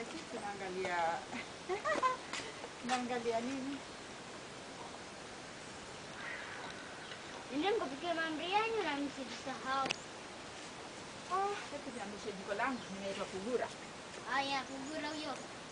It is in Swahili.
guys, tunaangalia tunaangalia nini? Ndio nikapikia mambriani na msisahau. Hebu niamshe jiko langu, ninaitwa Kugura. Haya, Kugura huyo.